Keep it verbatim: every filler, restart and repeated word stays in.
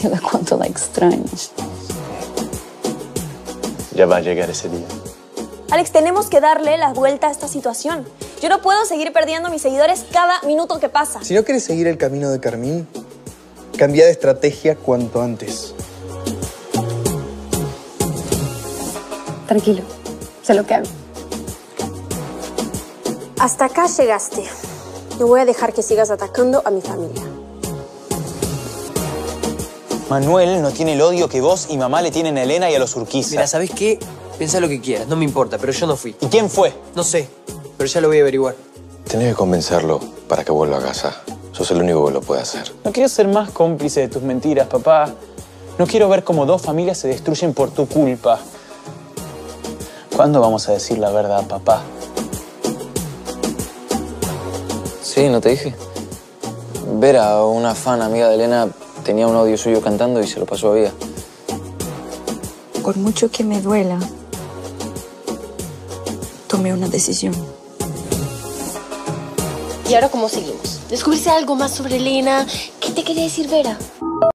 de cuánto la extraño. Ya va a llegar ese día. Alex, tenemos que darle la vuelta a esta situación. Yo no puedo seguir perdiendo a mis seguidores cada minuto que pasa. Si no quieres seguir el camino de Carmín, cambia de estrategia cuanto antes. Tranquilo, sé lo que hago. Hasta acá llegaste. No voy a dejar que sigas atacando a mi familia. Manuel no tiene el odio que vos y mamá le tienen a Elena y a los Urquiza. Mira, ¿sabés qué? Pensá lo que quieras, no me importa, pero yo no fui. ¿Y quién fue? No sé, pero ya lo voy a averiguar. Tenés que convencerlo para que vuelva a casa. Sos el único que lo puede hacer. No quiero ser más cómplice de tus mentiras, papá. No quiero ver cómo dos familias se destruyen por tu culpa. ¿Cuándo vamos a decir la verdad, papá? Sí, ¿no te dije? Vera, una fan amiga de Elena, tenía un audio suyo cantando y se lo pasó a Vía. Por mucho que me duela, tomé una decisión. ¿Y ahora cómo seguimos? ¿Descubriste algo más sobre Elena? ¿Qué te quería decir Vera?